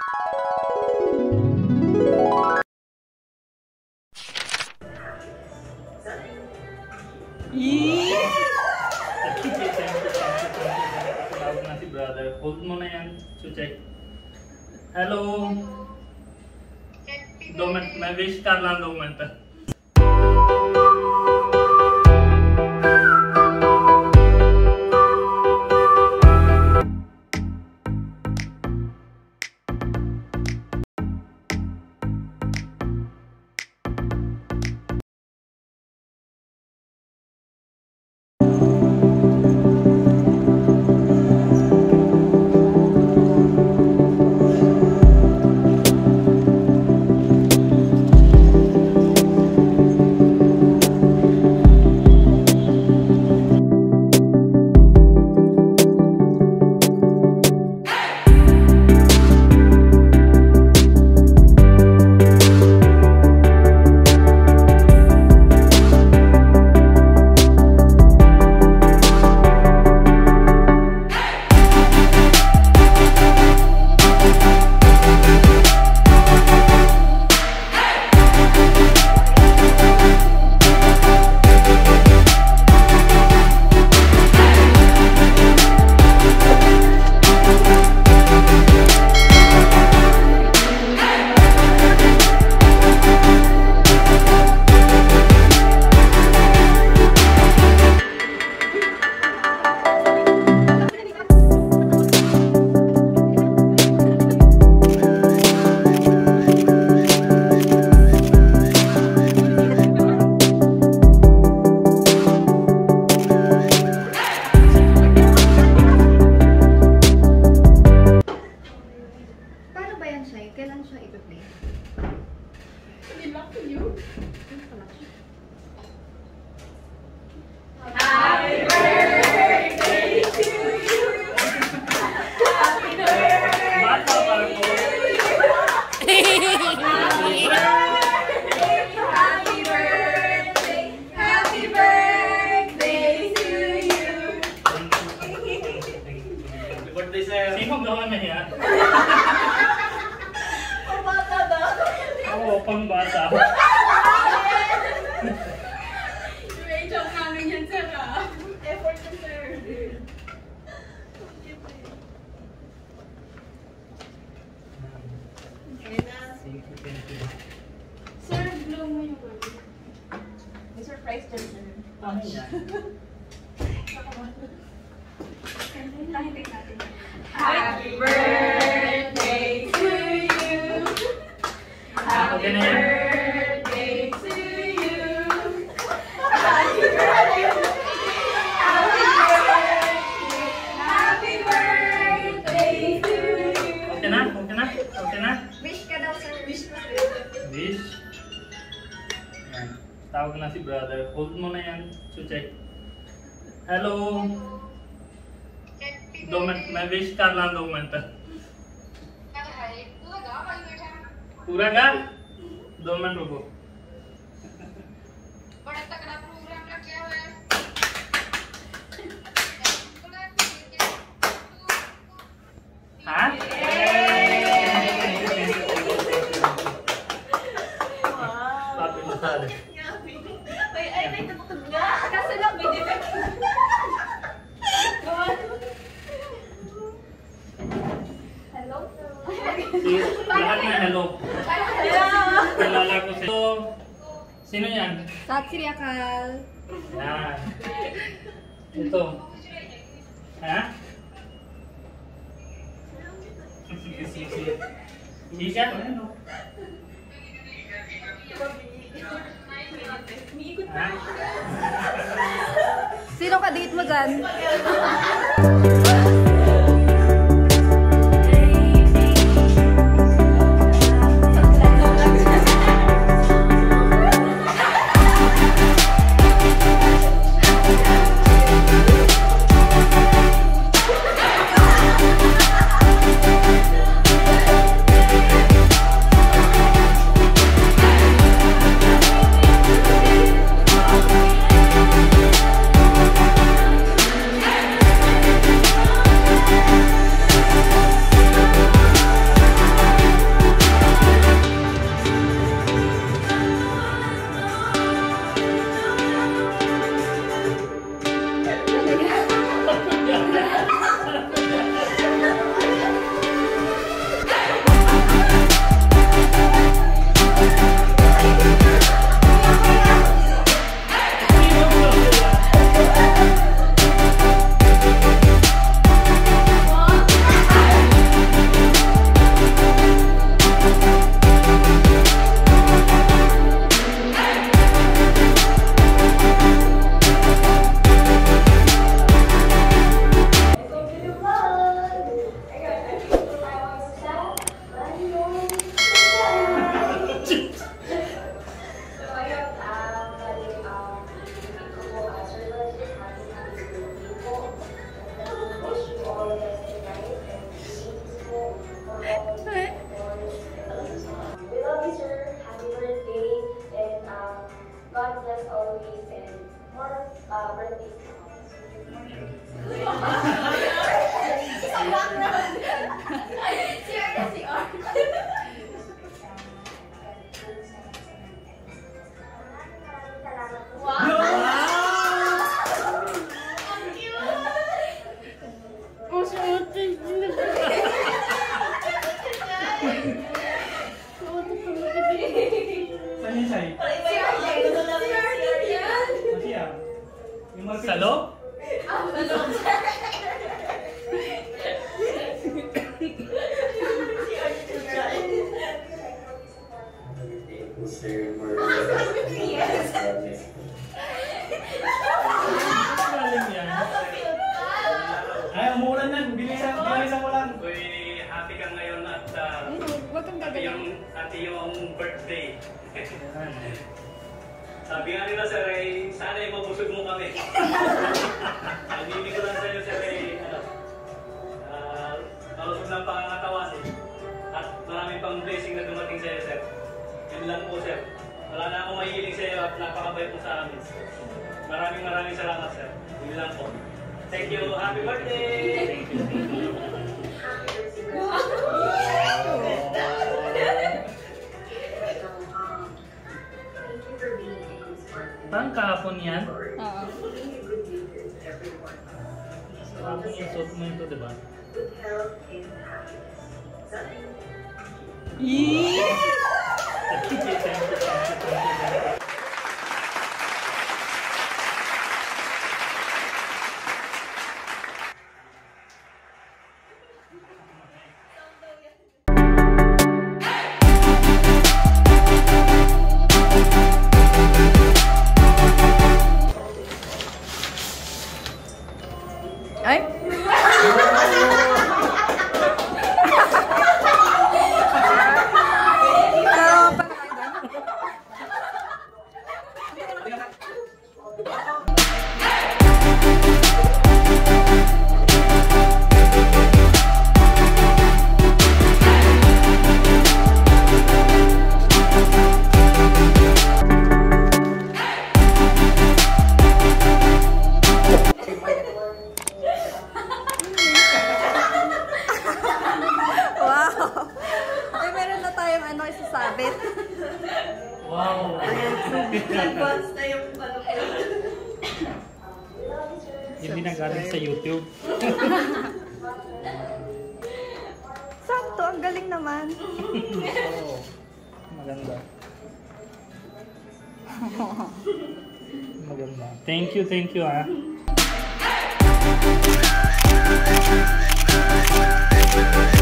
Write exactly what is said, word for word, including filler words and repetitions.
Tawag na si brother. Hold mo na yan. So check. Hello. दो मिनट मैं wish कर रहा दो मिनट Sino gawa na yan? Pambata daw. Oo, pambata. May joke namin yan, sir. Effort to sir. Sir, blow mo yung baby. May surprise dyan, sir. Ano yan? Happy birthday to you. Happy birthday to you. Happy birthday. Happy birthday to you. Okay na? Okay na? Okay na? Wish ka daw, sir. Wish ko. Wish. Yan. Tawag na si brother. Hold mo na yan. So check. Hello. दो मिनट मैं wish कर रहा दो मिनट पूरा का दो मिनट रुको बड़ा तगड़ा प्रोग्राम रखा हुआ है हाँ आप बता दे Ay, ay, may tutugtog nga. Kasi lang may defect. Hello? lahat na hello kilala ko si sino yan? Sat Sri Akal. Yan ito ha? Isa? Ha? Sino ka date mo dyan? Happy always and more uh, birthdays to come. Sa background. Si R na si R. Wow! Ang cute! Oh, suotin. Saan yung say? Si R din. Si R din yan. Mati ah. Yung mga salo? Ah, ano? Yes. Galing yan. Ay, umulan yan. Bilisan, bilisan ko lang. Uy, happy ka ngayon at uh, Huwag kang happy gagawin. yung, happy yung birthday. Sabi nga nila, sir, ay sana ipabusog mo kami. Nagbibi ko lang sa'yo, sir, ay ano, uh, malusog ng pangangatawan eh. At maraming pang blessing na dumating sa'yo, sir. Yun lang po, sir. Wala na akong mahihiling sa'yo at napakabait mo sa amin. Maraming maraming salamat, sir. Yun lang po. Thank you. Happy birthday! Thank you, thank you. Parang kahapon yan. Oo. Kahapon yung suot mo ito, diba? Yee! Thank you, thank you, thank you, thank you. Ay? Wow! Ay, meron na tayong ano, isasabit. Wow! Advance na yung ano ko. Hindi na galing sa YouTube. Sakto, ang galing naman. Oo. Maganda. Maganda. Thank you, thank you ah.